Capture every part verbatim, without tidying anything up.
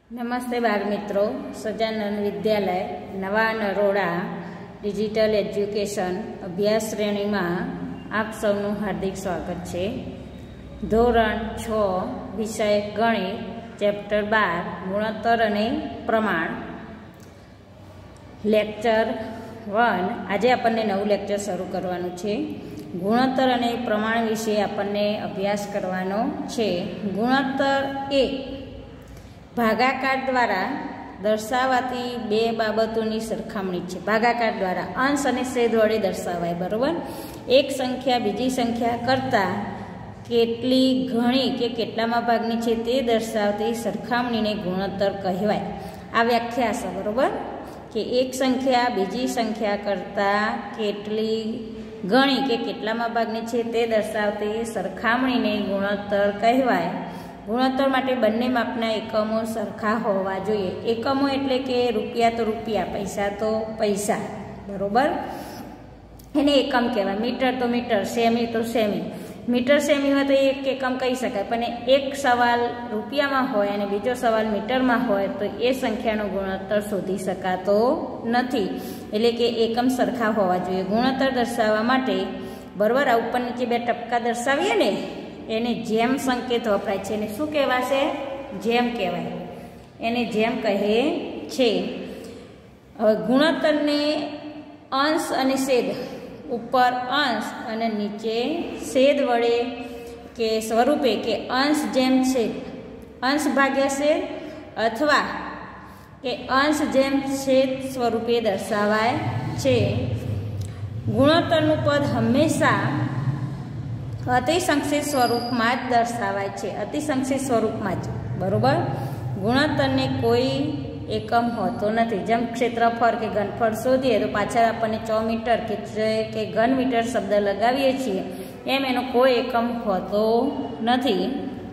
નમસ્તે બાળ મિત્રો, સજાનંદ વિદ્યાલય નવા નરોડા ડિજિટલ એજ્યુકેશન અભ્યાસ શ્રેણીમાં આપ સૌનું હાર્દિક સ્વાગત છે. ધોરણ છ વિષય ગણિત, ચેપ્ટર બાર ગુણોત્તર અને પ્રમાણ, લેક્ચર વન. આજે આપણને નવું લેક્ચર શરૂ કરવાનું છે. ગુણોત્તર અને પ્રમાણ વિશે આપણને અભ્યાસ કરવાનો છે. ગુણોત્તર એ ભાગાકાર દ્વારા દર્શાવાતી બે બાબતોની સરખામણી છે. ભાગાકાર દ્વારા અંશ અને છેદ વડે દર્શાવાય, બરાબર. એક સંખ્યા બીજી સંખ્યા કરતાં કેટલી ઘણી કે કેટલામાં ભાગની છે તે દર્શાવતી સરખામણીને ગુણોત્તર કહેવાય. આ વ્યાખ્યા છે, બરાબર, કે એક સંખ્યા બીજી સંખ્યા કરતાં કેટલી ઘણી કે કેટલામાં ભાગની છે તે દર્શાવતી સરખામણીને ગુણોત્તર કહેવાય. ગુણોત્તર માટે બંને માપના એકમો સરખા હોવા જોઈએ. એકમો એટલે કે રૂપિયા તો રૂપિયા, પૈસા તો પૈસા, બરાબર, એને એકમ કહેવાય. મીટર તો મીટર, સેમી તો સેમી. મીટર સેમી હોય તો એક એકમ કહી શકાય, પણ એક સવાલ રૂપિયામાં હોય અને બીજો સવાલ મીટરમાં હોય તો એ સંખ્યાનો ગુણોત્તર શોધી શકાતો નથી. એટલે કે એકમ સરખા હોવા જોઈએ. ગુણોત્તર દર્શાવવા માટે, બરાબર, આ ઉપર નીચે બે ટપકા દર્શાવીએ ને, એને જેમ સંકેત વપરાય છે. એને શું કહેવાશે? જેમ કહેવાય. એને જેમ કહે છે. હવે ગુણોત્તરને અંશ અને છેદ, ઉપર અંશ અને નીચે છેદ વડે કે સ્વરૂપે કે અંશ જેમ છેદ, અંશ ભાગ્યા છેદ, અથવા કે અંશ જેમ છેદ સ્વરૂપે દર્શાવાય છે. ગુણોત્તરનું પદ હંમેશા અતિસંક્ષિપ્ત સ્વરૂપમાં જ દર્શાવાય છે. અતિસંક્ષિપ્ત સ્વરૂપમાં જ, બરાબર. ગુણોત્તરને કોઈ એકમ હોતો નથી. જેમ ક્ષેત્રફળ કે ઘનફળ શોધીએ તો પાછળ આપણને ચો મીટર કે કે ઘન મીટર શબ્દ લગાવીએ છીએ, એમ એનો કોઈ એકમ હોતો નથી.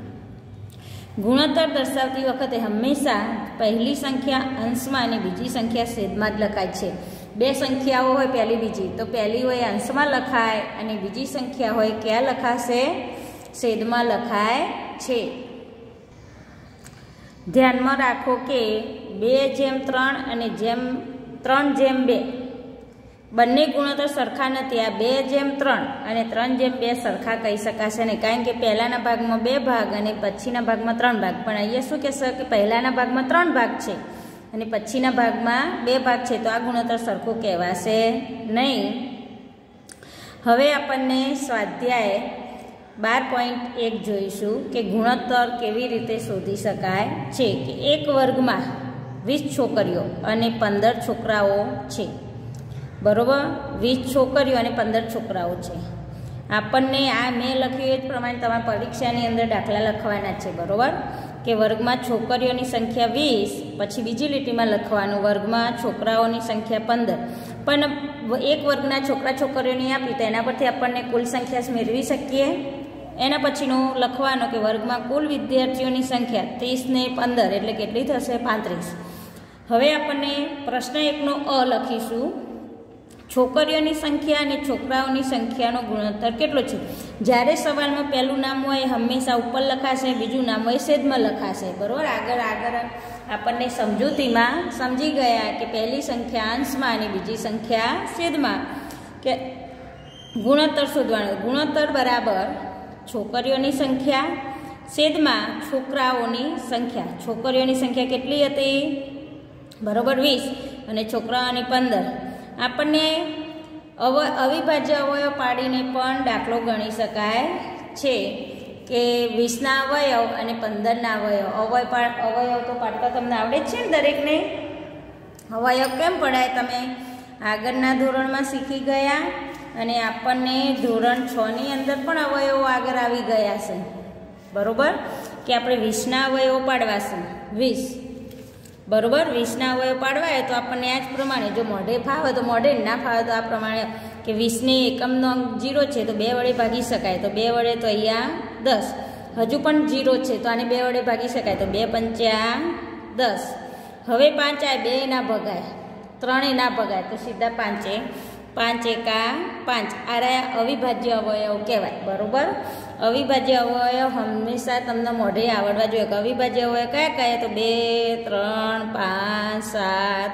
ગુણોત્તર દર્શાવતી વખતે હંમેશા પહેલી સંખ્યા અંશમાં અને બીજી સંખ્યા છેદમાં જ લખાય છે. બે સંખ્યાઓ હોય, પહેલી બીજી, તો પહેલી હોય અંશમાં લખાય અને બીજી સંખ્યા હોય ક્યાં લખાશે? છેદમાં લખાય છે. ધ્યાનમાં રાખો કે બે જેમ ત્રણ અને જેમ ત્રણ જેમ બે બંને ગુણોત્તર સરખા નથી. આ બે જેમ ત્રણ અને ત્રણ જેમ બે સરખા કહી શકાશે નહીં, કારણ કે પહેલાના ભાગમાં બે ભાગ અને પછીના ભાગમાં ત્રણ ભાગ. પણ અહીંયા શું કહેશે કે પહેલાના ભાગમાં ત્રણ ભાગ છે અને પછીના ભાગમાં બે ભાગ છે, તો આ ગુણોત્તર સરખું કહેવાશે નહીં. હવે આપણને સ્વાધ્યાય બાર પોઈન્ટ એક જોઈશું કે ગુણોત્તર કેવી રીતે શોધી શકાય છે. કે એક વર્ગમાં વીસ છોકરીઓ અને પંદર છોકરાઓ છે, બરાબર. વીસ છોકરીઓ અને પંદર છોકરાઓ છે. આપણને આ મેં લખ્યું એ જ પ્રમાણે તમારા પરીક્ષાની અંદર દાખલા લખવાના છે, બરાબર. કે વર્ગમાં છોકરીઓની સંખ્યા વીસ, પછી બીજી લીટીમાં લખવાનું વર્ગમાં છોકરાઓની સંખ્યા પંદર. પણ એક વર્ગના છોકરા છોકરીઓની આપી તો એના પરથી આપણને કુલ સંખ્યા મેળવી શકીએ. એના પછીનું લખવાનું કે વર્ગમાં કુલ વિદ્યાર્થીઓની સંખ્યા ત્રીસ ને પંદર એટલે કેટલી થશે? પાંત્રીસ. હવે આપણને પ્રશ્ન એકનો અ લખીશું. છોકરીઓની સંખ્યા અને છોકરાઓની સંખ્યાનો ગુણોત્તર કેટલો છે? જ્યારે સવાલમાં પહેલું નામ હોય હંમેશા ઉપર લખાશે, બીજું નામ હોય છેદમાં લખાશે, બરાબર. આગળ આગળ આપણને સમજૂતીમાં સમજી ગયા કે પહેલી સંખ્યા અંશમાં અને બીજી સંખ્યા છેદમાં. કે ગુણોત્તર શોધવાનો. ગુણોત્તર બરાબર છોકરીઓની સંખ્યા છેદમાં છોકરાઓની સંખ્યા. છોકરીઓની સંખ્યા કેટલી હતી? બરાબર, વીસ, અને છોકરાઓની પંદર. આપણને અવ અવિભાજ્ય અવયવ પાડીને પણ દાખલો ગણી શકાય છે કે વીસના અવયવ અને પંદરના અવયવ. અવય અવયવ તો પાડતા તમને આવડે જ છે ને દરેકને. અવયવ કેમ પડાય તમે આગળના ધોરણમાં શીખી ગયા, અને આપણને ધોરણ છ ની અંદર પણ અવયવો આગળ આવી ગયા છે, બરાબર. કે આપણે વીસના અવયવો પાડવા છે, વીસ, બરાબર. વીસના અવયવ પાડવાય તો આપણને આ જ પ્રમાણે, જો મોઢે ફાવે તો મોઢે, ના ફાવે તો આ પ્રમાણે કે વીસને એકમનો અંક જીરો છે તો બે વડે ભાગી શકાય, તો બે વડે તો અહીંયા દસ. હજુ પણ જીરો છે તો આને બે વડે ભાગી શકાય, તો બે પંચા દસ. હવે પાંચ આવે, બે ના ભગાય, ત્રણે ના ભગાય, તો સીધા પાંચે પાંચ એકા પાંચ. આ રહ્યા અવિભાજ્ય અવયવ કહેવાય. બરોબર, અવિભાજ્ય અવયવ હંમેશા તમને મોઢે આવડવા જોઈએ. કે અવિભાજ્ય અવયવ કયા કયા? તો બે, ત્રણ, પાંચ, સાત,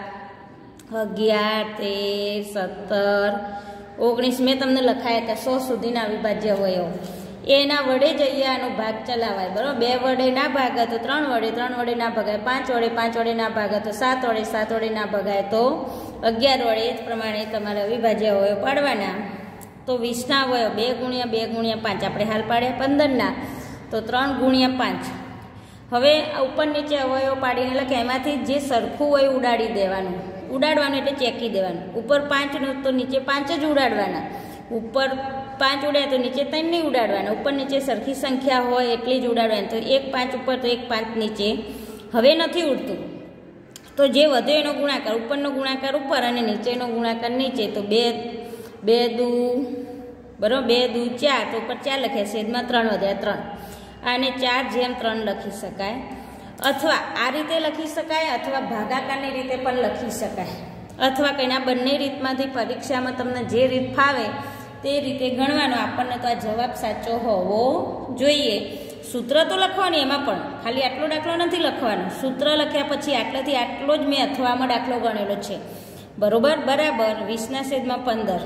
અગિયાર, તેર, સત્તર, ઓગણીસ. મેં તમને લખાયા હતા સો સુધીના અવિભાજ્ય અવયવ. એના વડે જ અહીંયા આનો ભાગ ચલાવાય. બરાબર, બે વડે ના ભાગે તો ત્રણ વડે, ત્રણ વડે ના ભગાય પાંચ વડે, પાંચ વડે ના ભાગે તો સાત વડે, સાત વડે ના ભગાય તો અગિયાર વડે. એ જ પ્રમાણે તમારે અવિભાજ્ય અવયવ પાડવાના. તો વીસના અવયવ બે ગુણ્યા બે ગુણ્યા પાંચ. આપણે હાલ પાડ્યા પંદરના, તો ત્રણ ગુણ્યા પાંચ. હવે ઉપર નીચે અવયવ પાડીને લખે એમાંથી જે સરખું હોય ઉડાડી દેવાનું. ઉડાડવાનું એટલે ચેકી દેવાનું. ઉપર પાંચનું તો નીચે પાંચ જ ઉડાડવાના. ઉપર પાંચ ઉડાય તો નીચે ત્રણ નહીં ઉડાડવાના. ઉપર નીચે સરખી સંખ્યા હોય એટલી જ ઉડાડવાની. તો એક પાંચ ઉપર તો એક પાંચ નીચે. હવે નથી ઉડતું તો જે વધે એનો ગુણાકાર, ઉપરનો ગુણાકાર ઉપર અને નીચેનો ગુણાકાર નીચે. તો બે બે દુ બરાબર, બે દુ ચાર, તો ઉપર ચાર લખ્યા, છેદમાં ત્રણ વધ્યા ત્રણ. આને ચાર જેમ ત્રણ લખી શકાય, અથવા આ રીતે લખી શકાય, અથવા ભાગાકારની રીતે પણ લખી શકાય, અથવા કંઈના બંને રીતમાંથી પરીક્ષામાં તમને જે રીત ફાવે તે રીતે ગણવાનો. આપણને તો આ જવાબ સાચો હોવો જોઈએ. સૂત્ર તો લખવાની, એમાં પણ ખાલી આટલો દાખલો નથી લખવાનો. સૂત્ર લખ્યા પછી આટલાથી આટલો જ મેં અથવામાં દાખલો ગણેલો છે. બરોબર, બરાબર. વીસના છેદમાં પંદર.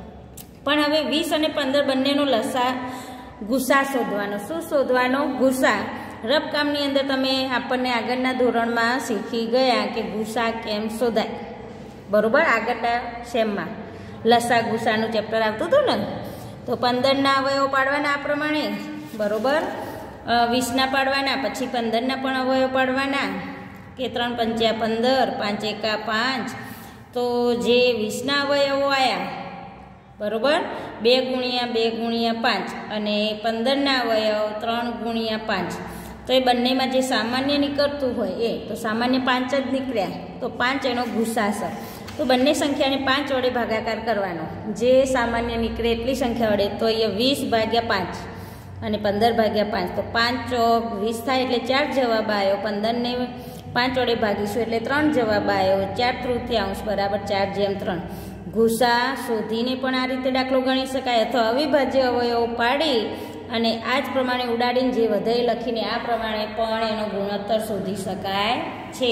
પણ હવે વીસ અને પંદર બંનેનો લસા ગુસા શોધવાનો. શું શોધવાનો? ગુસા. રબકામની અંદર તમે આપણને આગળના ધોરણમાં શીખી ગયા કે ગુસા કેમ શોધાય. બરોબર, આગળના સેમમાં લસા ગુસાનું ચેપ્ટર આવતું હતું ને. તો પંદરના અવયવ પાડવાના આ પ્રમાણે. બરોબર, વીસના પાડવાના, પછી પંદરના પણ અવયવ પાડવાના. કે ત્રણ પંચ્યા પંદર, પાંચ એકા પાંચ. તો જે વીસના અવયવો આવ્યા, બરોબર, બે ગુણ્યા બે ગુણ્યા પાંચ. અને પંદરના અવયવ ત્રણ ગુણ્યા પાંચ. તો એ બંનેમાં જે સામાન્ય નીકળતું હોય એ તો સામાન્ય પાંચ જ નીકળ્યા. તો પાંચ એનો ગુસાસર. તો બંને સંખ્યાને પાંચ વડે ભાગાકાર કરવાનો. જે સામાન્ય નીકળે એટલી સંખ્યા વડે. તો અહીંયા વીસ ભાગ્યા પાંચ અને પંદર ભાગ્યા પાંચ. તો પાંચ ચોક વીસ થાય એટલે ચાર જવાબ આવ્યો. પંદરને પાંચ વડે ભાગીશું એટલે ત્રણ જવાબ આવ્યો. ચાર તૃતીયાંશ બરાબર ચાર જેમ ત્રણ. ગુસા શોધીને પણ આ રીતે દાખલો ગણી શકાય, અથવા અવિભાજ્ય અવયવો પાડી અને આ જ પ્રમાણે ઉડાડીને જે વધે લખીને આ પ્રમાણે પણ એનો ગુણોત્તર શોધી શકાય છે.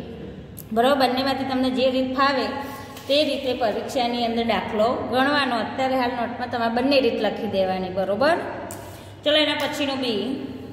બરાબર, બંનેમાંથી તમને જે રીત ફાવે તે રીતે પરીક્ષાની અંદર દાખલો ગણવાનો. અત્યારે હાલ નોટમાં તમારે બંને રીત લખી દેવાની. બરાબર, ચલો એના પછીનું બી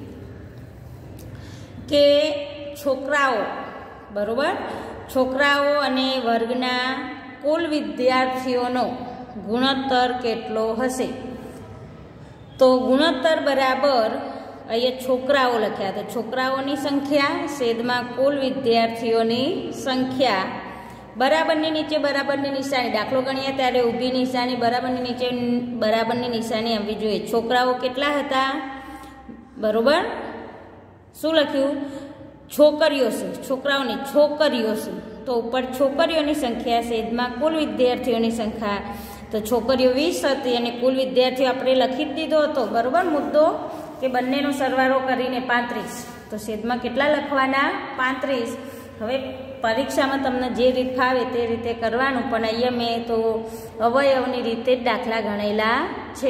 કે છોકરાઓ, બરાબર, છોકરાઓ અને વર્ગના કુલ વિદ્યાર્થીઓનો ગુણોત્તર કેટલો હશે? તો ગુણોત્તર બરાબર અહીંયા છોકરાઓ લખ્યા. તો છોકરાઓની સંખ્યા છેદમાં કુલ વિદ્યાર્થીઓની સંખ્યા. બરાબરની નીચે બરાબરની નિશાની. દાખલો ગણીએ ત્યારે ઊભી નિશાની, બરાબરની નીચે બરાબરની નિશાની આવવી જોઈએ. છોકરાઓ કેટલા હતા? બરોબર, શું લખ્યું? છોકરીઓ છે. છોકરાઓની છોકરીઓ છે. તો ઉપર છોકરીઓની સંખ્યા છેદમાં કુલ વિદ્યાર્થીઓની સંખ્યા. તો છોકરીઓ વીસ હતી અને કુલ વિદ્યાર્થીઓ આપણે લખી જ દીધો હતો. બરોબર, મુદ્દો કે બંનેનો સરવાળો કરીને પાંત્રીસ. તો છેદમાં કેટલા લખવાના? પાંત્રીસ. હવે પરીક્ષામાં તમને જે રીત ફાવે તે રીતે કરવાનું. પણ અહીંયા મેં તો અવયવની રીતે જ દાખલા ગણેલા છે.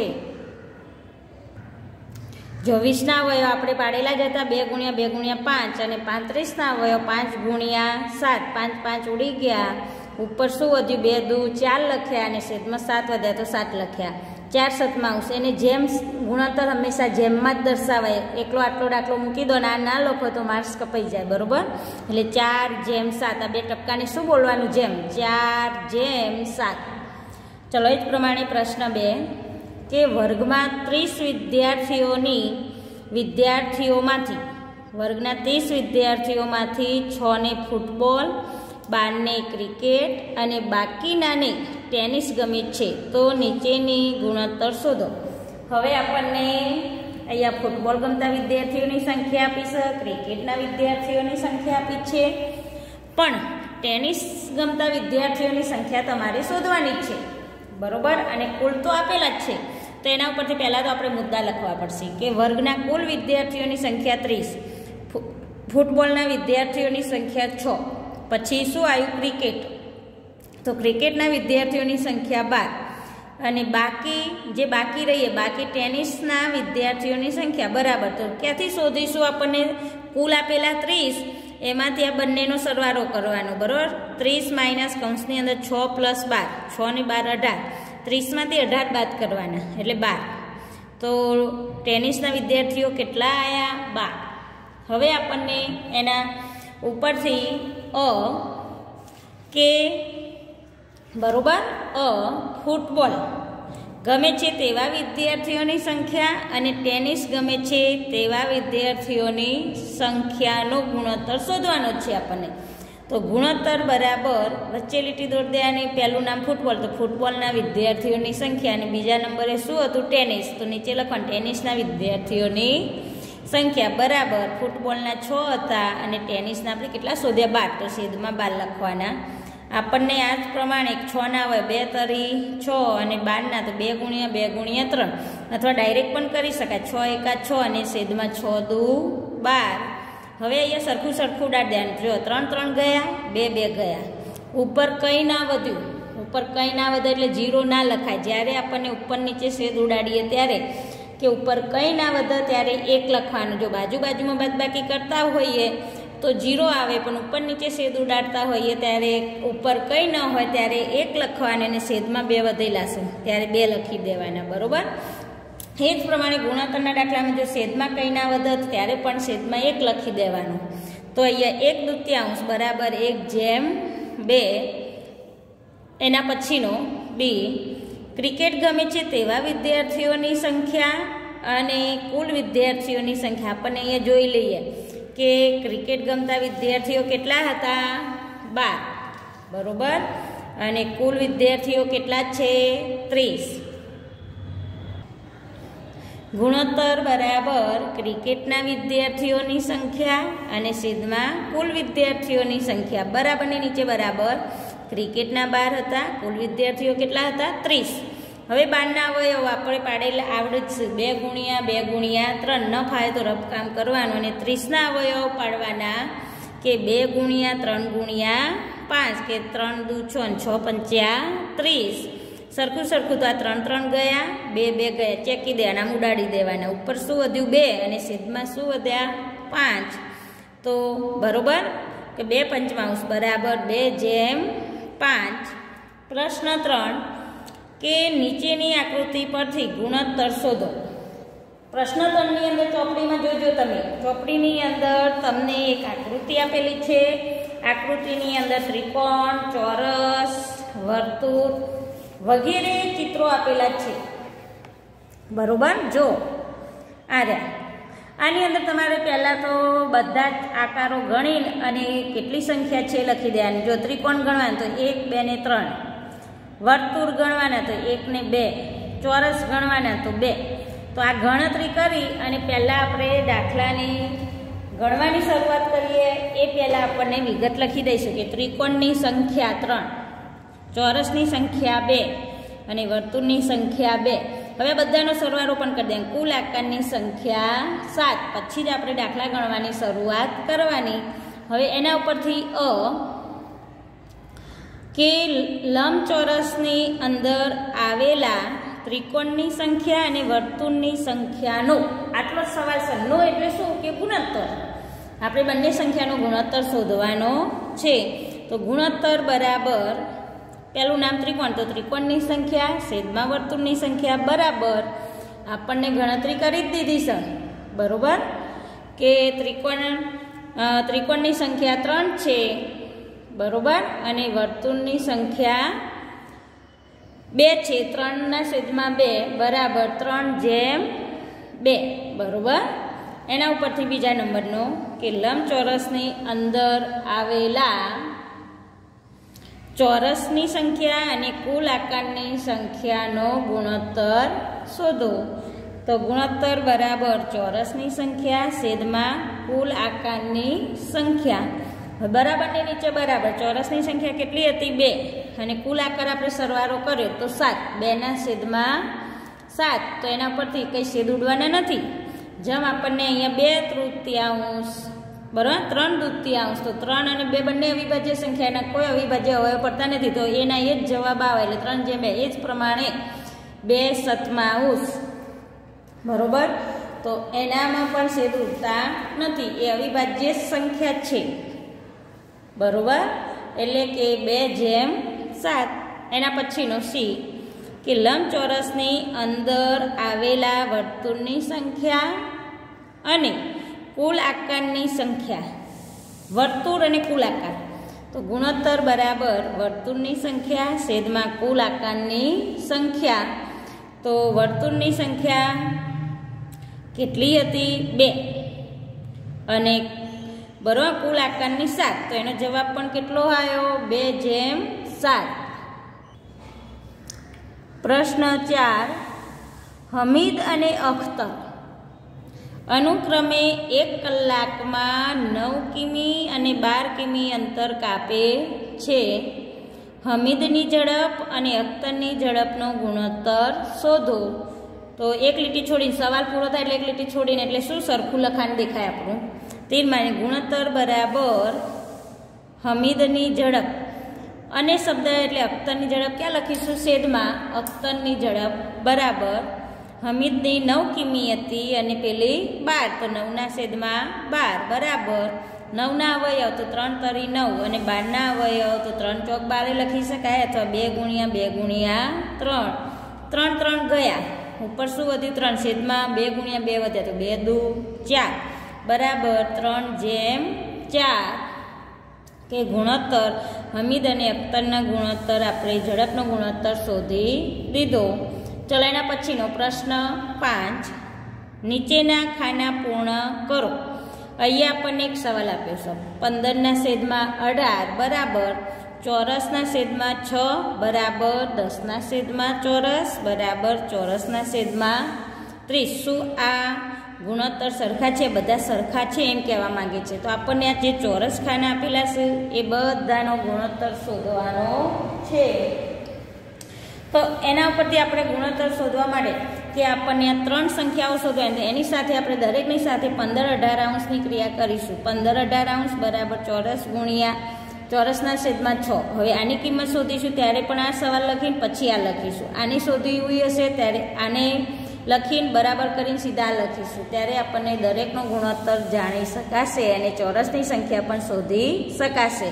જો વીસના અવયવ આપણે પાડેલા જ હતા બે ગુણ્યા બે ગુણ્યા પાંચ. અને પાંત્રીસના અવયવ પાંચ ગુણ્યા સાત. પાંચ પાંચ ઉડી ગયા. ઉપર શું વધ્યું? બે દુ ચાર લખ્યા અને છેદમાં સાત વધ્યા તો સાત લખ્યા. ચાર સતમાઉસ. એને જેમ ગુણોત્તર હંમેશા જેમમાં જ દર્શાવાય. એકલો આટલો દાખલો મૂકી દો ને આ ના લખો તો માર્ક્સ કપાઈ જાય. બરોબર, એટલે ચાર જેમ સાત. આ બે ટપકાને શું બોલવાનું? જેમ. ચાર જેમ સાત. ચલો, એ જ પ્રમાણે પ્રશ્ન બે કે વર્ગમાં ત્રીસ વિદ્યાર્થીઓની વિદ્યાર્થીઓમાંથી વર્ગના ત્રીસ વિદ્યાર્થીઓમાંથી છ ને ફૂટબોલ, બારને ક્રિકેટ અને બાકીનાને ટેનિસ ગમે છે. તો નીચેની ગુણોત્તર શોધો. હવે આપણને અહીંયા ફૂટબોલ ગમતા વિદ્યાર્થીઓની સંખ્યા આપી છે, ક્રિકેટના વિદ્યાર્થીઓની સંખ્યા આપી છે, પણ ટેનિસ ગમતા વિદ્યાર્થીઓની સંખ્યા તમારે શોધવાની જ છે. બરોબર, અને કુલ તો આપેલા જ છે. તો એના ઉપરથી પહેલાં તો આપણે મુદ્દા લખવા પડશે કે વર્ગના કુલ વિદ્યાર્થીઓની સંખ્યા ત્રીસ, ફૂટબોલના વિદ્યાર્થીઓની સંખ્યા છ, પછી શું આવ્યું? ક્રિકેટ. તો ક્રિકેટના વિદ્યાર્થીઓની સંખ્યા બાર અને બાકી જે બાકી રહીએ બાકી ટેનિસના વિદ્યાર્થીઓની સંખ્યા બરાબર. તો ક્યાંથી શોધીશું? આપણને કુલ આપેલા ત્રીસ, એમાંથી આ બંનેનો સરવાળો કરવાનો, બરાબર. ત્રીસ માઇનસ કૌંસની અંદર છ પ્લસ બાર, છ ને બાર અઢાર, ત્રીસમાંથી અઢાર બાદ કરવાના એટલે બાર. તો ટેનિસના વિદ્યાર્થીઓ કેટલા આવ્યા? બાર. હવે આપણને એના ઉપરથી અ કે બરોબર અ ફૂટબોલ ગમે છે તેવા વિદ્યાર્થીઓની સંખ્યા અને ટેનિસ ગમે છે તેવા વિદ્યાર્થીઓની સંખ્યાનો ગુણોત્તર શોધવાનો છે આપણને. તો ગુણોત્તર બરાબર વચ્ચે લીટી દોરી દેવાની. પહેલું નામ ફૂટબોલ, તો ફૂટબોલના વિદ્યાર્થીઓની સંખ્યા અને બીજા નંબરે શું હતું? ટેનિસ. તો નીચે લખવાનું ટેનિસના વિદ્યાર્થીઓની સંખ્યા બરાબર ફૂટબોલના છ હતા અને ટેનિસના આપણે કેટલા શોધ્યા? બાર. તો છેદમાં બાર લખવાના. આપણને આ જ પ્રમાણે છ ના હોય બે તરી છ અને બારના તો બે ગુણ્યા બે ગુણ્યા ત્રણ, અથવા ડાયરેક્ટ પણ કરી શકાય. છ એકા છ અને છેદમાં છ દુ બાર. હવે અહીંયા સરખું સરખું ઉડાડી દેવાનું. જો ત્રણ ત્રણ ગયા, બે બે ગયા, ઉપર કંઈ ના વધ્યું. ઉપર કંઈ ના વધે એટલે જીરો ના લખાય. જ્યારે આપણને ઉપર નીચે છેદ ઉડાડીએ ત્યારે કે ઉપર કંઈ ના વધે ત્યારે એક લખવાનું. જો બાજુ બાજુમાં બાદબાકી કરતા હોઈએ તો જીરો આવે, પણ ઉપર નીચે છેદ ઉડાડતા હોઈએ ત્યારે ઉપર કંઈ ન હોય ત્યારે એક લખવાનું અને છેદમાં બે વધેલા છે ત્યારે બે લખી દેવાના, બરોબર. એ જ પ્રમાણે ગુણાકારના દાખલામાં જો છેદમાં કંઈ ના વધત ત્યારે પણ છેદમાં એક લખી દેવાનું. તો અહીંયા એક દૂત્યાંશ બરાબર એક જેમ બે. એના પછીનો બી ક્રિકેટ ગમે છે તેવા વિદ્યાર્થીઓની સંખ્યા અને કુલ વિદ્યાર્થીઓની સંખ્યા આપણને અહીંયા જોઈ લઈએ કે ક્રિકેટ ગમતા વિદ્યાર્થીઓ કેટલા હતા? બાર, બરોબર. અને કુલ વિદ્યાર્થીઓ કેટલા છે? ત્રીસ. ગુણોત્તર બરાબર ક્રિકેટના વિદ્યાર્થીઓની સંખ્યા અને છેદમાં કુલ વિદ્યાર્થીઓની સંખ્યા બરાબરની નીચે બરાબર. ક્રિકેટના બાર હતા, કુલ વિદ્યાર્થીઓ કેટલા હતા? ત્રીસ. હવે બારના અવયવ આપણે પાડેલા આવડે જ છે. બે ગુણ્યા બે ગુણ્યા ત્રણ, ન ફાવે તો રફ કામ કરવાનું અને ત્રીસના અવયવ પાડવાના કે બે ગુણ્યા ત્રણ ગુણ્યા પાંચ, કે ત્રણ દુ છ અને છ પંચ્યા ત્રીસ. સરખું સરખું તો આ ત્રણ ત્રણ ગયા, બે બે ગયા, ચેકી દેવાના, આમ ઉડાડી દેવાના. ઉપર શું વધ્યું? બે અને છેદમાં શું વધ્યા? પાંચ. તો બરોબર કે બે પંચમાંશ બરાબર બે જેમ પાંચ. પ્રશ્ન ત્રણ કે નીચેની આકૃતિ પરથી ગુણોત્તર શોધો. પ્રશ્ન ત્રણની અંદર ચોપડીમાં જોજો તમે. ચોપડીની અંદર તમને એક આકૃતિ આપેલી છે. આકૃતિની અંદર ત્રિકોણ, ચોરસ, વર્તુળ વગેરે ચિત્રો આપેલા છે, બરોબર. જો આ રહ્યા. આની અંદર તમારે પહેલાં તો બધા જ આકારો ગણી અને કેટલી સંખ્યા છે લખી દેવાની. જો ત્રિકોણ ગણવાના તો એક, બે ને ત્રણ. વર્તુળ ગણવાના તો એક ને બે. ચોરસ ગણવાના તો બે. તો આ ગણતરી કરી અને પહેલાં આપણે દાખલાની ગણવાની શરૂઆત કરીએ એ પહેલાં આપણને વિગત લખી દઈશું કે ત્રિકોણની સંખ્યા ત્રણ, ચોરસની સંખ્યા બે અને વર્તુળની સંખ્યા બે. હવે બધાનો સરવાળો પણ કરી દે. કુલ આકારની સંખ્યા સાત. પછી જ આપણે દાખલા ગણવાની શરૂઆત કરવાની. હવે એના ઉપરથી અ કે લંબચોરસની અંદર આવેલા ત્રિકોણની સંખ્યા અને વર્તુળની સંખ્યાનો આટલો જ સવાલ છે. નો એટલે શું? કે ગુણોત્તર. આપણે બંને સંખ્યાનો ગુણોત્તર શોધવાનો છે. તો ગુણોત્તર બરાબર પહેલું નામ ત્રિકોણ, તો ત્રિકોણની સંખ્યા છેદમાં વર્તુળની સંખ્યા બરાબર આપણને ગણતરી કરી જ દીધી છે, બરોબર. કે ત્રિકોણ ત્રિકોણની સંખ્યા ત્રણ છે, બરોબર. અને વર્તુળની સંખ્યા બે છે. ત્રણના છેદમાં બે બરાબર ત્રણ જેમ બે, બરોબર. એના ઉપરથી બીજા નંબરનો કે લંબચોરસની અંદર આવેલા ચોરસની સંખ્યા અને કુલ આકારની સંખ્યાનો ગુણોત્તર શોધો. તો ગુણોત્તર બરાબર ચોરસની સંખ્યા છેદમાં કુલ આકારની સંખ્યા બરાબરની નીચે બરાબર. ચોરસની સંખ્યા કેટલી હતી? બે. અને કુલ આકાર આપણે સરવાળો કર્યો તો સાત. બેના છેદમાં સાત. તો એના પરથી કંઈ છેદ ઉડવાના નથી. જેમ આપણને અહીંયા બે તૃતીયાંશ બરાબર, ત્રણ દૂતીયાંશ. તો ત્રણ અને બે બંને અવિભાજ્ય સંખ્યા, એના કોઈ અવિભાજ્ય અવયવ પડતા નથી, તો એના એ જ જવાબ આવે. એટલે ત્રણ જેમ બે. એ જ પ્રમાણે બે સતમાઉસ, બરોબર, તો એનામાં પણ છેદ ઉડતા નથી, એ અવિભાજ્ય સંખ્યા છે, બરોબર. એટલે કે બે જેમ સાત. એના પછીનો સી કે લંબચોરસની અંદર આવેલા વર્તુળની સંખ્યા અને કુલ આકારની સંખ્યા, વર્તુળ અને કુલ આકાર, તો ગુણોત્તર બરાબર વર્તુળની સંખ્યા છેદમાં કુલ આકારની સંખ્યા. તો વર્તુળની સંખ્યા કેટલી હતી? બે. અને બરાબર કુલ આકારની સાત. તો એનો જવાબ પણ કેટલો આવ્યો? બે જેમ સાત. પ્રશ્ન ચાર, હમીદ અને અખ્તર અનુક્રમે એક કલાકમાં નવ કિમી અને બાર કિમી અંતર કાપે છે. હમીદની ઝડપ અને અખ્તરની ઝડપનો ગુણોત્તર શોધો. તો એક લીટી છોડીને સવાલ પૂરો થાય એટલે એક લીટી છોડીને એટલે શું સરખું લખાણ દેખાય આપણું. તીરમાની ગુણોત્તર બરાબર હમીદની ઝડપ અને શબ્દ એટલે અખ્તરની ઝડપ ક્યાં લખીશું? છેદમાં અખ્તરની ઝડપ બરાબર હમીદની નવ કિમી હતી અને પેલી બાર, તો નવના છેદમાં બાર બરાબર નવના અવયવ તો ત્રણ તરી નવ અને બારના અવયવ તો ત્રણ ચોક બારે લખી શકાય, અથવા બે ગુણ્યા બે ગુણ્યા ત્રણ. ત્રણ ત્રણ ગયા, ઉપર શું વધ્યું? ત્રણ. છેદમાં બે ગુણ્યા બે વધ્યા, તો બે દુ ચાર બરાબર ત્રણ જેમ ચાર. કે ગુણોત્તર હમીદ અને અખ્તરના ગુણોત્તર આપણે ઝડપનો ગુણોત્તર શોધી લીધો. ચલો એના પછીનો પ્રશ્ન પાંચ, નીચેના ખાના પૂર્ણ કરો. અહીંયા આપણને એક સવાલ આપ્યો છે. પંદરના છેદમાં અઢાર બરાબર ચોરસના છેદમાં છ બરાબર દસના છેદમાં ચોરસ બરાબર ચોરસના છેદમાં ત્રીસ. શું આ ગુણોત્તર સરખા છે? બધા સરખા છે એમ કહેવા માંગે છે. તો આપણને આ જે ચોરસ ખાના આપેલા છે એ બધાનો ગુણોત્તર શોધવાનો છે. તો એના ઉપરથી આપણે ગુણોત્તર શોધવા માટે કે આપણને આ ત્રણ સંખ્યાઓ શોધવાની, એની સાથે આપણે દરેકની સાથે પંદર અઢાર અંશની ક્રિયા કરીશું. પંદર અઢાર અંશ બરાબર ચોરસ ગુણ્યા ચોરસના છેદમાં છ. હવે આની કિંમત શોધીશું ત્યારે પણ આ સવાલ લખીને પછી આ લખીશું. આની શોધવી હશે ત્યારે આને લખીને બરાબર કરીને સીધા લખીશું, ત્યારે આપણને દરેકનો ગુણોત્તર જાણી શકાશે અને ચોરસની સંખ્યા પણ શોધી શકાશે.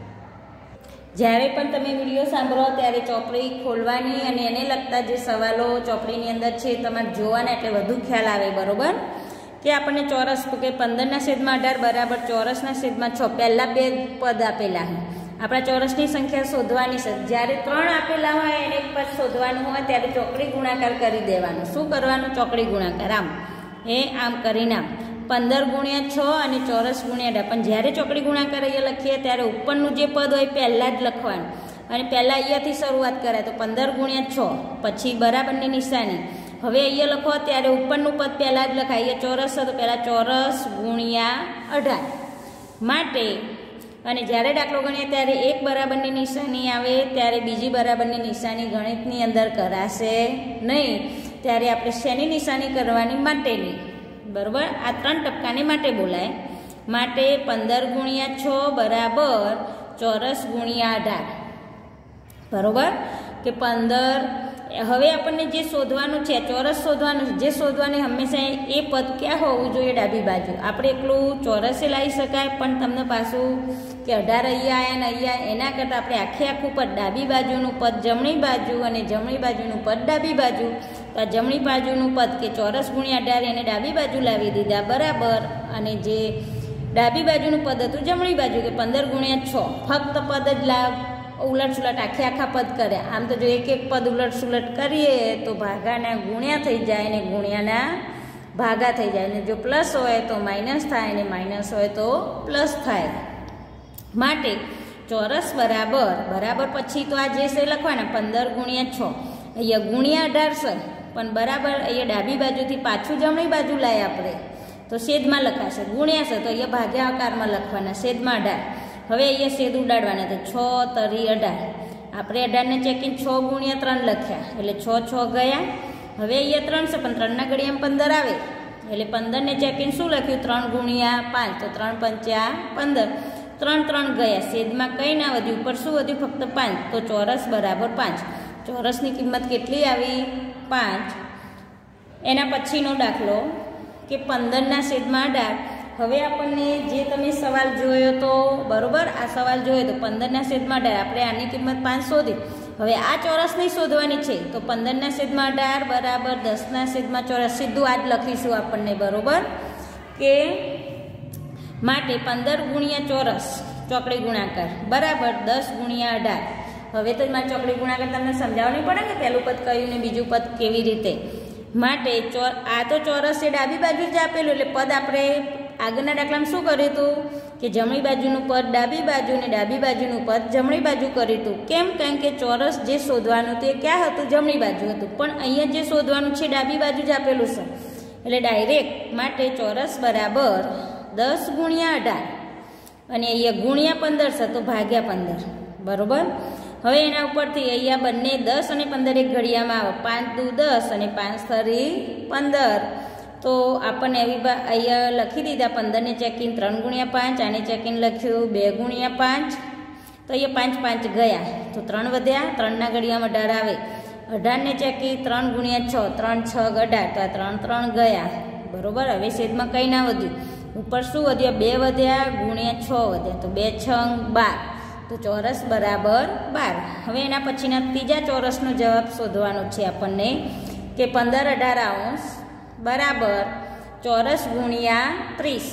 જ્યારે પણ તમે વિડીયો સાંભળો ત્યારે ચોપડી ખોલવાની અને એને લગતા જે સવાલો ચોપડીની અંદર છે તમારે જોવાના, એટલે વધુ ખ્યાલ આવે. બરોબર, કે આપણને ચોરસ કે પંદરના છેદમાં અઢાર બરાબર ચોરસના છેદમાં છ. પહેલાં બે પદ આપેલા હોય, આપણા ચોરસની સંખ્યા શોધવાની છે. જ્યારે ત્રણ આપેલા હોય એને એક પદ શોધવાનું હોય ત્યારે ચોકડી ગુણાકાર કરી દેવાનું. શું કરવાનું? ચોકડી ગુણાકાર. આમ એ આમ કરીને આમ પંદર ગુણ્યા છ અને ચોરસ ગુણ્યા અઢાર. પણ જ્યારે ચોકડી ગુણાકાર અહીંયા લખીએ ત્યારે ઉપરનું જે પદ હોય પહેલાં જ લખવાનું, અને પહેલાં અહીંયાથી શરૂઆત કરાય. તો પંદર ગુણ્યા છ પછી બરાબરની નિશાની. હવે અહીંયા લખો ત્યારે ઉપરનું પદ પહેલાં જ લખાય. અહીંયા ચોરસ તો પહેલાં ચોરસ ગુણ્યા અઢાર માટે. અને જ્યારે દાખલો ગણીએ ત્યારે એક બરાબરની નિશાની આવે ત્યારે બીજી બરાબરની નિશાની ગણિતની અંદર કરાશે નહીં. ત્યારે આપણે શેની નિશાની કરવાની? માટેની. બરાબર, આ ત્રણ ટપકાને માટે બોલાય. માટે પંદર ગુણ્યા છ બરાબર ચોરસ ગુણ્યા અઢાર. બરાબર, કે પંદર. હવે આપણને જે શોધવાનું છે ચોરસ શોધવાનું, જે શોધવાની હંમેશા એ પદ ક્યાં હોવું જોઈએ? ડાબી બાજુ. આપણે એકલું ચોરસે લાવી શકાય, પણ તમને પાછું કે અઢાર અહીંયા આવ્યા ને અહીંયા, એના કરતાં આપણે આખે આખું પદ ડાબી બાજુનું પદ જમણી બાજુ અને જમણી બાજુનું પદ ડાબી બાજુ. તો આ જમણી બાજુનું પદ કે ચોરસ ગુણ્યા અઢાર એને ડાબી બાજુ લાવી દીધા બરાબર, અને જે ડાબી બાજુનું પદ હતું જમણી બાજુ કે પંદર ગુણ્યા છ. ફક્ત પદ જ લાવ ઉલટ સુલટ આખે આખા પદ કર્યા. આમ તો જો એક એક પદ ઉલટ સુલટ કરીએ તો ભાગાના ગુણ્યા થઈ જાય ને ગુણ્યાના ભાગા થઈ જાય, ને જો પ્લસ હોય તો માઇનસ થાય ને માઇનસ હોય તો પ્લસ થાય. માટે ચોરસ બરાબર બરાબર પછી તો આ જે છે લખવાના પંદર ગુણ્યા છ. અહીંયા ગુણ્યા અઢાર છે પણ બરાબર અહીંયા ડાબી બાજુથી પાછું જમણી બાજુ લાય આપણે તો છેદમાં લખાશે. ગુણ્યા છે તો અહીંયા ભાગ્યા આકારમાં લખવાના, છેદમાં અઢાર. હવે અહીંયા છેદ ઉડાડવાના, તો છ તરી અઢાર. આપણે અઢારને ચેકીને છ ગુણ્યા ત્રણ લખ્યા એટલે છ છ ગયા. હવે અહીંયા ત્રણ છે પણ ત્રણના ઘડિયામાં પંદર આવે એટલે પંદરને ચેકિંગ શું લખ્યું? ત્રણ ગુણ્યા પાંચ, તો ત્રણ પંચા પંદર. ત્રણ ત્રણ ગયા, છેદમાં કંઈ ના વધ્યું, ઉપર શું વધ્યું? ફક્ત પાંચ. તો ચોરસ બરાબર પાંચ. ચોરસની કિંમત કેટલી આવી? પાંચ. એના પછીનો દાખલો કે પંદરના છેદમાં અઢાર. હવે આપણને જે તમે સવાલ જોયો તો બરોબર, આ સવાલ જોયો તો પંદરના છેદમાં અઢાર, આપણે આની કિંમત પાંચ શોધી. હવે આ ચોરસ નહીં શોધવાની છે, તો પંદરના છેદમાં અઢાર બરાબર દસના છેદમાં ચોરસ. સીધું આ જ લખીશું આપણને બરોબર, કે માટે પંદર ગુણ્યા ચોરસ ચોકડી ગુણાકાર બરાબર દસ ગુણ્યા અઢાર. હવે તો મારે ચોકડી ગુણાકાર તમને સમજાવવું પડે ને, પહેલું પદ કયું ને બીજું પદ કેવી રીતે. માટે ચોર આ તો ચોરસ છે ડાબી બાજુ જ આપેલું, એટલે પદ આપણે આગળના દાખલામાં શું કર્યું હતું કે જમણી બાજુનું પદ ડાબી બાજુ ને ડાબી બાજુનું પદ જમણી બાજુ કર્યું હતું. કેમ? કારણ કે ચોરસ જે શોધવાનું હતું એ ક્યાં હતું? જમણી બાજુ હતું. પણ અહીંયા જે શોધવાનું છે ડાબી બાજુ જ આપેલું છે, એટલે ડાયરેક્ટ માટે ચોરસ બરાબર દસ ગુણ્યા અઢાર અને અહીંયા ગુણ્યા પંદર છે, તો ભાગ્યા પંદર બરોબર. હવે એના ઉપરથી અહીંયા બંને દસ અને પંદર એક ઘડિયામાં આવે, પાંચ દુ દસ અને પાંચ તરી પંદર. તો આપણને એવી અહીંયા લખી દીધા પંદરને ચેકિંગ ત્રણ ગુણ્યા પાંચ, આને ચેકિંગ લખ્યું બે ગુણ્યા પાંચ. તો અહીંયા પાંચ પાંચ ગયા, તો ત્રણ વધ્યા, ત્રણના ઘડિયામાં અઢાર આવે. અઢારને ચેકિંગ ત્રણ ગુણ્યા છ, ત્રણ છ અઢાર, તો આ ત્રણ ત્રણ ગયા બરોબર. હવે છેદમાં કંઈ ના વધ્યું, ઉપર શું વધ્યા? બે વધ્યા ગુણ્યા છ વધ્યા, તો બે છ બાર. તો ચોરસ બરાબર બાર. હવે એના પછીના ત્રીજા ચોરસનો જવાબ શોધવાનો છે આપણને કે પંદર અઢાર અંશ બરાબર ચોરસ ગુણ્યા ત્રીસ.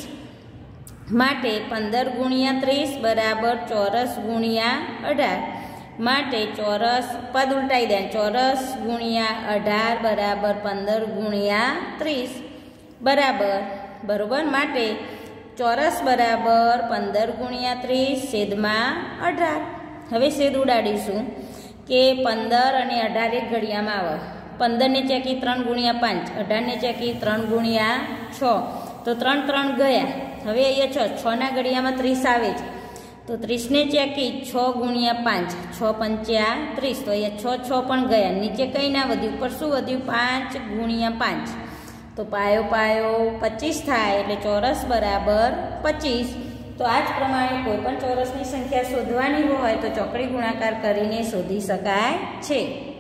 માટે પંદર ગુણ્યા ત્રીસ બરાબર ચોરસ ગુણ્યા અઢાર. માટે ચોરસ પદ ઉલટાઈ દે, ચોરસ ગુણ્યા અઢાર બરાબર પંદર ગુણ્યા ત્રીસ બરાબર બરોબર. માટે ચોરસ બરાબર પંદર ગુણ્યા ત્રીસ છેદમાં અઢાર. હવે છેદ ઉડાડીશું કે પંદર અને અઢાર એક ઘડિયામાં આવે. પંદરને ચેકી ત્રણ ગુણ્યા પાંચ, અઢારને ચેકી ત્રણ ગુણ્યા છ, તો ત્રણ ત્રણ ગયા. હવે અહીંયા છ છના ઘડિયામાં ત્રીસ આવે છે, તો ત્રીસને ચેકી છ ગુણ્યા પાંચ, છ પંચ્યા ત્રીસ. તો અહીંયા છ છ પણ ગયા, નીચે કંઈ ના વધ્યું, ઉપર શું વધ્યું? પાંચ ગુણ્યા પાંચ. તો પાયો પાયો પચીસ થાય, એટલે ચોરસ બરાબર પચીસ. તો આ જ પ્રમાણે કોઈ પણ ચોરસની સંખ્યા શોધવાની હોય તો ચોકડી ગુણાકાર કરીને શોધી શકાય છે.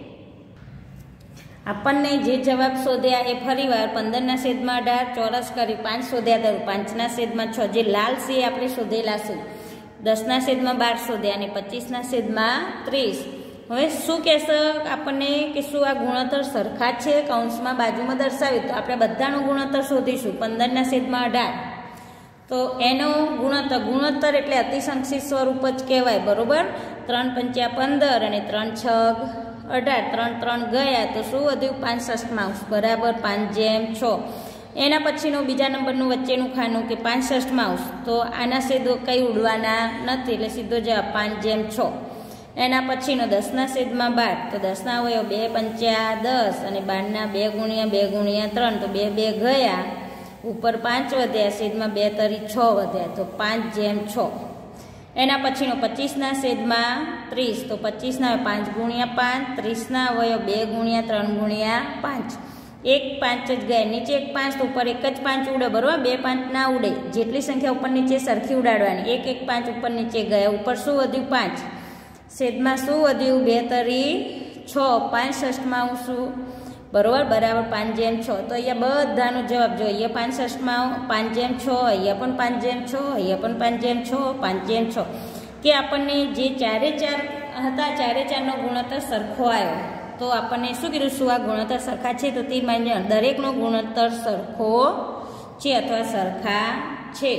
આપણને જે જવાબ શોધ્યા એ ફરીવાર પંદરના છેદમાં અઢાર ચોરસ કરી પાંચ શોધ્યા તો પાંચના છેદમાં છ, જે લાલ છે એ આપણે શોધેલા છે. દસના છેદમાં બાર શોધ્યા અને પચીસના છેદમાં ત્રીસ. હવે શું કહેશે આપણને કે શું આ ગુણોત્તર સરખા છે? કૌંસમાં બાજુમાં દર્શાવ્યું, તો આપણે બધાનો ગુણોત્તર શોધીશું. પંદરના છેદમાં અઢાર, તો એનો ગુણોત્તર, ગુણોત્તર એટલે અતિસંક્ષિપ્ત સ્વરૂપ જ કહેવાય બરોબર. ત્રણ પંચ્યા પંદર અને ત્રણ છગ અઢાર, ત્રણ ત્રણ ગયા, તો શું વધ્યું? પાંચ ષષ્ઠમાંશ બરાબર પાંચ જેમ છ. એના પછીનો બીજા નંબરનું વચ્ચેનું ખાનું કે પાંચ ષષ્ઠમાંશ, તો આના છેદો કંઈ ઉડવાના નથી, એટલે સીધો જવાબ પાંચ જેમ છ. એના પછીનો દસના છેદમાં બાર, તો દસના અવયવ બે પંચ્યા દસ અને બારના બે ગુણ્યા બે ગુણ્યા ત્રણ, તો બે બે ગયા, ઉપર પાંચ વધ્યા, છેદમાં બે તરી છ વધ્યા, તો પાંચ જેમ છ. એના પછીનો પચીસના છેદમાં ત્રીસ, તો પચીસના પાંચ ગુણ્યા પાંચ, ત્રીસના અવયવ બે ગુણ્યા ત્રણ ગુણ્યા પાંચ, એક પાંચ જ ગયા, નીચે એક પાંચ, તો ઉપર એક જ પાંચ ઉડે બરોબર, બે પાંચ ના ઉડે. જેટલી સંખ્યા ઉપર નીચે સરખી ઉડાડવાની, એક એક પાંચ ઉપર નીચે ગયા, ઉપર શું વધ્યું? પાંચ. છેદમાં શું વધ્યું? બે તરી છ, પાંચ ષષ્ઠમાં હું શું બરોબર બરાબર પાંચ જેમ છ. તો અહીંયા બધાનો જવાબ જો, અહીંયા પાંચ ષષ્ઠમાં પાંચ જેમ છ, અહીંયા પણ પાંચ જેમ છ, અહીંયા પણ પાંચ જેમ છ, પાંચ જેમ છ. કે આપણને જે ચારે ચાર હતા ચારે ચારનો ગુણોત્તર સરખો આવ્યો. તો આપણને શું કીધું? શું આ ગુણોત્તર સરખા છે? તો તે માન્ય દરેકનો ગુણોત્તર સરખો છે અથવા સરખા છે.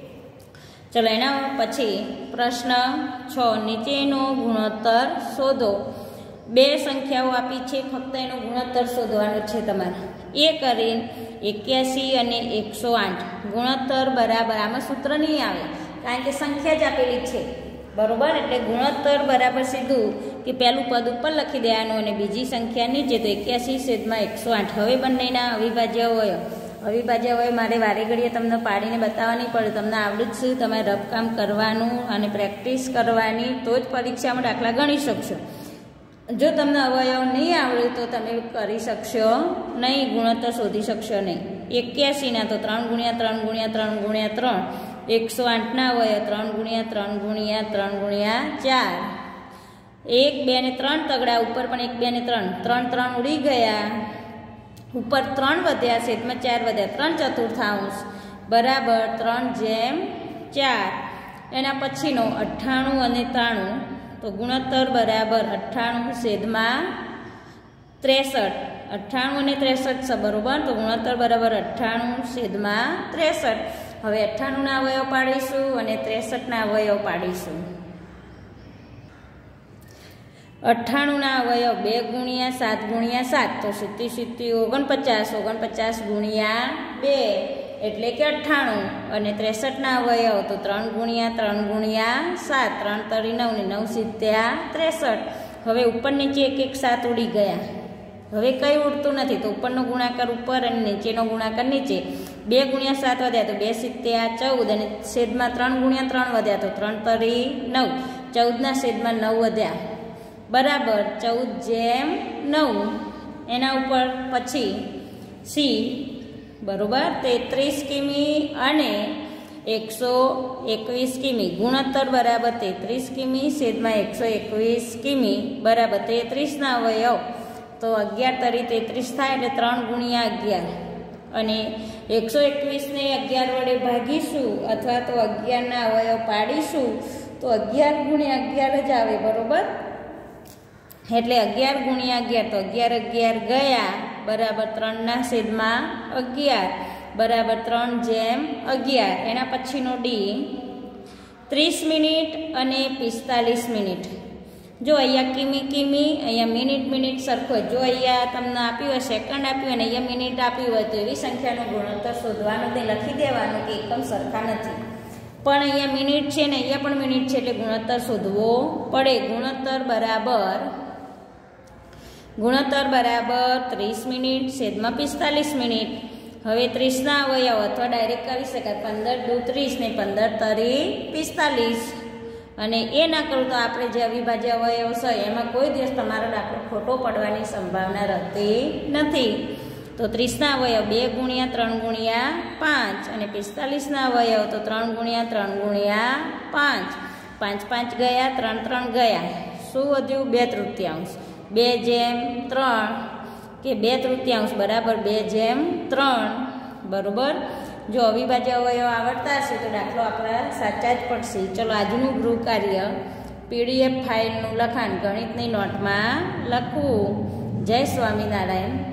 ચલો એના પછી પ્રશ્ન છ, નીચેનો ગુણોત્તર શોધો. બે સંખ્યાઓ આપી છે, ફક્ત એનો ગુણોત્તર શોધવાનો છે તમારે. એ કરીને એક્યાસી અને એકસો આઠ ગુણોત્તર બરાબર, આમાં સૂત્ર નહીં આવે કારણ કે સંખ્યા જ આપેલી છે બરોબર. એટલે ગુણોત્તર બરાબર સીધું કે પહેલું પદ ઉપર લખી દેવાનું અને બીજી સંખ્યા નીચે, તો એક્યાસી છેદમાં એકસો આઠ. હવે બંનેના અવિભાજ્ય હોય અવિભાજ્ય હોય મારે વારે ઘડીએ તમને પાડીને બતાવવાની પડે, તમને આવડું જ છે. તમારે રફકામ કરવાનું અને પ્રેક્ટિસ કરવાની, તો જ પરીક્ષામાં દાખલા ગણી શકશો. જો તમને અવયવ નહીં આવડે તો તમે કરી શકશો નહીં, ગુણોત્તર શોધી શકશો નહીં. એક્યાસીના તો ત્રણ ગુણ્યા ત્રણ ગુણ્યા ત્રણ ગુણ્યા ત્રણ, એકસો આઠના અવયવ ત્રણ ગુણ્યા ત્રણ ગુણ્યા ત્રણ ગુણ્યા ચાર. એક બે ને ત્રણ તગડા, ઉપર પણ એક બે ને ત્રણ, ત્રણ ત્રણ ઉડી ગયા, ઉપર ત્રણ વધ્યા, છેદમાં ચાર વધ્યા, ત્રણ ચતુર્થાંશ બરાબર ત્રણ જેમ ચાર. એના પછીનો અઠ્ઠાણું અને ત્રાણું, તો ગુણોત્તર બરાબર અઠ્ઠાણું છેદમાં ત્રેસઠ. અઠ્ઠાણું અને ત્રેસઠ છે બરોબર, તો ગુણોત્તર બરાબર અઠ્ઠાણું છેદમાં ત્રેસઠ. હવે અઠ્ઠાણુંના અવયવ પાડીશું અને ત્રેસઠના અવયવ પાડીશું. અઠ્ઠાણુંના અવયવ બે ગુણ્યા સાત ગુણ્યા સાત, તો સિત્તી સિત્તી ઓગણપચાસ, ઓગણપચાસ ગુણ્યા બે એટલે કે અઠ્ઠાણું. અને ત્રેસઠના અવયવ તો ત્રણ ગુણ્યા ત્રણ ગુણ્યા સાત, ત્રણ તરી નવ ને નવ સિત્યા ત્રેસઠ. હવે ઉપર નીચે એક એક સાત ઉડી ગયા, હવે કંઈ ઉડતું નથી, તો ઉપરનો ગુણાકાર ઉપર અને નીચેનો ગુણાકાર નીચે. બે ગુણ્યા સાત વધ્યા તો બે સિત્યા ચૌદ, અને છેદમાં ત્રણ ગુણ્યા ત્રણ વધ્યા તો ત્રણ તરી નવ, ચૌદના છેદમાં નવ વધ્યા બરાબર ચૌદ જેમ નવ. એના ઉપર પછી સી બરોબર તેત્રીસ કિમી અને એકસો એકવીસ કિમી, ગુણોત્તર બરાબર તેત્રીસ કિમી છેદમાં એકસો એકવીસ કિમી બરાબર તેત્રીસના અવયવ તો અગિયાર તરી તેત્રીસ થાય એટલે ત્રણ ગુણ્યા અગિયાર, અને એકસો એકવીસને અગિયાર વડે ભાગીશું અથવા તો અગિયારના અવયવ પાડીશું તો અગિયાર ગુણ્યા અગિયાર જ આવે બરોબર. એટલે અગિયાર ગુણ્યા અગિયાર તો અગિયાર અગિયાર ગયા બરાબર ત્રણના છેદમાં અગિયાર બરાબર ત્રણ જેમ અગિયાર. એના પછીનો ડી ત્રીસ મિનિટ અને પિસ્તાલીસ મિનિટ. જો અહીંયા કિમી કિમી, અહીંયા મિનિટ મિનિટ સરખો. જો અહીંયા તમને આપ્યું હોય સેકન્ડ આપ્યું અને અહીંયા મિનિટ આપ્યું હોય તો એવી સંખ્યાનો ગુણોત્તર શોધવાનો તે લખી દેવાનું કે એકમ સરખા નથી. પણ અહીંયા મિનિટ છે ને અહીંયા પણ મિનિટ છે એટલે ગુણોત્તર શોધવો પડે. ગુણોત્તર બરાબર ગુણોત્તર બરાબર ત્રીસ મિનિટ છેદમાં પિસ્તાલીસ મિનિટ. હવે ત્રીસના અવયવ અથવા ડાયરેક્ટ કરી શકાય, પંદર દુ ત્રીસ ને પંદર તરી પિસ્તાલીસ. અને એ ના કરું તો આપણે જે અવિભાજ્ય અવયવ છે એમાં કોઈ દિવસ તમારો દાખલો ખોટો પડવાની સંભાવના રહેતી નથી. તો ત્રીસના અવયવ બે ગુણ્યા ત્રણ ગુણ્યા પાંચ, અને પિસ્તાલીસના અવયવ તો ત્રણ ગુણ્યા ત્રણ ગુણ્યા પાંચ. પાંચ પાંચ ગયા, ત્રણ ત્રણ ગયા, શું વધ્યું? બે તૃતીયાંશ. બે જેમ ત્રણ કે બે તૃતીયાંશ બરાબર બે જેમ ત્રણ બરોબર. જો અવિભાજ્ય અવયવ આવડતા હશે તો દાખલો આપણા સાચા જ પડશે. ચલો આજનું ગૃહ કાર્ય પીડીએફ ફાઇલનું લખાણ ગણિતની નોટમાં લખવું. જય સ્વામિનારાયણ.